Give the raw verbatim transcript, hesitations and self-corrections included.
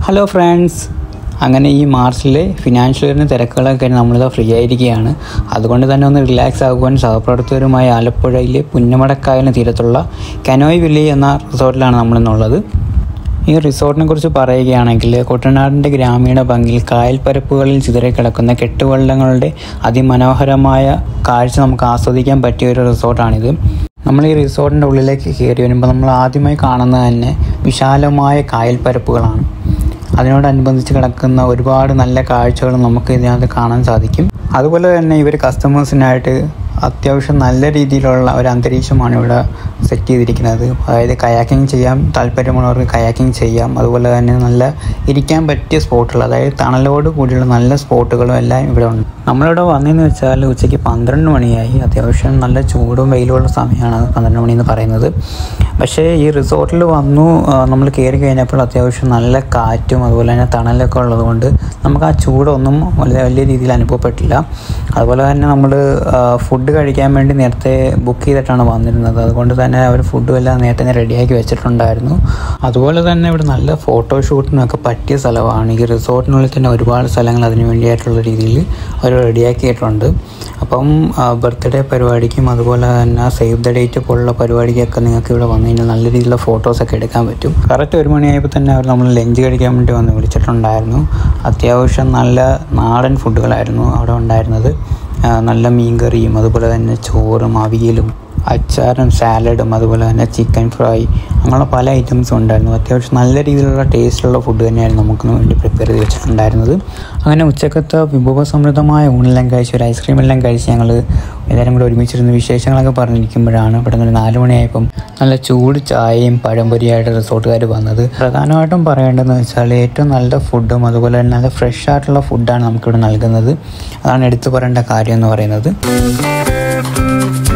Hello friends, അങ്ങനെ ഈ മാർച്ചിലെ financial ഇയറിന് തിരക്കുകളൊക്കെ കഴിഞ്ഞ് നമ്മളിത് ഫ്രീ ആയിരിക്കുകയാണ്. അതുകൊണ്ട് തന്നെ ഒന്ന് റിലാക്സ് ആകുവാൻ സഹപ്രവർത്തകരുമായി ആലപ്പുഴയിലെ പുന്നമടക്കായലിന് തീരത്തുള്ള കനോയ് വില്ലി എന്ന റിസോർട്ടിലാണ് നമ്മളിന്നുള്ളത്. ഈ റിസോർട്ടിനെ കുറിച്ച് പറയുകയാണെങ്കിൽ കുട്ടനാടിൻ്റെ ഗ്രാമീണ ഭംഗിയിൽ കായൽപ്പരപ്പുകളിൽ ചിതറിക്കിടക്കുന്ന കെട്ടുവള്ളങ്ങളുടെ അതിമനോഹരമായ കാഴ്ച നമുക്ക് ആസ്വദിക്കാൻ പറ്റിയ ഒരു റിസോർട്ടാണിത്. നമ്മൾ ഈ റിസോർട്ടിൻ്റെ ഉള്ളിലേക്ക് കയറി വരുമ്പോൾ നമ്മൾ ആദ്യമായി കാണുന്നത് തന്നെ വിശാലമായ കായൽപ്പരപ്പുകളാണ്. അതിനോടനുബന്ധിച്ച് കിടക്കുന്ന ഒരുപാട് നല്ല കാഴ്ചകൾ നമുക്ക് ഇതിനകത്ത് കാണാൻ സാധിക്കും. അതുപോലെ തന്നെ ഇവർ കസ്റ്റമേഴ്സിനായിട്ട് അത്യാവശ്യം നല്ല രീതിയിലുള്ള ഒരു അന്തരീക്ഷമാണ് ഇവിടെ സെറ്റ് ചെയ്തിരിക്കുന്നത്. അതായത് കയാക്കിങ് ചെയ്യാൻ താല്പര്യമുള്ളവർക്ക് കയാക്കിങ് ചെയ്യാം. അതുപോലെ തന്നെ നല്ല ഇരിക്കാൻ പറ്റിയ സ്പോട്ടുകൾ, അതായത് തണലോട് കൂടിയുള്ള നല്ല സ്പോട്ടുകളും എല്ലാം ഇവിടെ ഉണ്ട്. നമ്മളിവിടെ വന്നതെന്ന് വെച്ചാൽ ഉച്ചയ്ക്ക് പന്ത്രണ്ട് മണിയായി. അത്യാവശ്യം നല്ല ചൂടും വെയിലുള്ള സമയമാണ് പന്ത്രണ്ട് മണി എന്ന് പറയുന്നത്. പക്ഷേ ഈ റിസോർട്ടിൽ വന്നു നമ്മൾ കയറി കഴിഞ്ഞപ്പോൾ അത്യാവശ്യം നല്ല കാറ്റും അതുപോലെ തന്നെ തണലൊക്കെ ഉള്ളതുകൊണ്ട് നമുക്ക് ആ ചൂടൊന്നും വലിയ വലിയ രീതിയിൽ അനുഭവപ്പെട്ടില്ല. അതുപോലെ തന്നെ നമ്മൾ ഫുഡ് കഴിക്കാൻ വേണ്ടി നേരത്തെ ബുക്ക് ചെയ്തിട്ടാണ് വന്നിരുന്നത്. അതുകൊണ്ട് തന്നെ അവർ ഫുഡും എല്ലാം നേരത്തെ തന്നെ റെഡിയാക്കി വെച്ചിട്ടുണ്ടായിരുന്നു. അതുപോലെ തന്നെ ഇവിടെ നല്ല ഫോട്ടോഷൂട്ടിനൊക്കെ പറ്റിയ സ്ഥലമാണ്. ഈ റിസോർട്ടിനുള്ളിൽ തന്നെ ഒരുപാട് സ്ഥലങ്ങൾ അതിന് വേണ്ടിയായിട്ടുള്ള രീതിയിൽ അവർ റെഡിയാക്കിയിട്ടുണ്ട്. അപ്പം ബർത്ത്ഡേ പരിപാടിക്കും അതുപോലെ തന്നെ സേവ് ദ ഡേറ്റ് പോലുള്ള പരിപാടിക്കൊക്കെ നിങ്ങൾക്ക് ഇവിടെ വന്നു കഴിഞ്ഞാൽ നല്ല രീതിയിലുള്ള ഫോട്ടോസൊക്കെ എടുക്കാൻ പറ്റും. കറക്റ്റ് ഒരു മണിയായപ്പോൾ തന്നെ അവർ നമ്മൾ ലഞ്ച് കഴിക്കാൻ വേണ്ടി വന്ന് വിളിച്ചിട്ടുണ്ടായിരുന്നു. അത്യാവശ്യം നല്ല നാടൻ ഫുഡുകളായിരുന്നു അവിടെ ഉണ്ടായിരുന്നത്. നല്ല മീൻകറിയും അതുപോലെ തന്നെ ചോറും അവിയലും അച്ചാറും സാലഡും അതുപോലെ തന്നെ ചിക്കൻ ഫ്രൈ അങ്ങനെയുള്ള പല ഐറ്റംസും ഉണ്ടായിരുന്നു. അത്യാവശ്യം നല്ല രീതിയിലുള്ള ടേസ്റ്റുള്ള ഫുഡ് തന്നെയായിരുന്നു നമുക്ക് വേണ്ടി പ്രിപ്പയർ ചെയ്ത് വെച്ചിട്ടുണ്ടായിരുന്നത്. അങ്ങനെ ഉച്ചക്കത്തെ വിഭവസമൃദ്ധമായ ഊണെല്ലാം കഴിച്ച് ഒരു ഐസ്ക്രീം എല്ലാം കഴിച്ച് ഞങ്ങൾ എല്ലാവരും കൂടെ ഒരുമിച്ചിരുന്ന് വിശേഷങ്ങളൊക്കെ പറഞ്ഞിരിക്കുമ്പോഴാണ് ഇവിടെ നിന്ന് നാല് മണിയായപ്പം നല്ല ചൂട് ചായയും പഴംപൊരിയായിട്ട് റിസോർട്ടുകാർ വന്നത്. പ്രധാനമായിട്ടും പറയേണ്ടതെന്ന് വെച്ചാൽ ഏറ്റവും നല്ല ഫുഡും അതുപോലെ തന്നെ നല്ല ഫ്രഷ് ആയിട്ടുള്ള ഫുഡാണ് നമുക്കിവിടെ നൽകുന്നത്. അതാണ് എടുത്തു പറയേണ്ട കാര്യം എന്ന് പറയുന്നത്.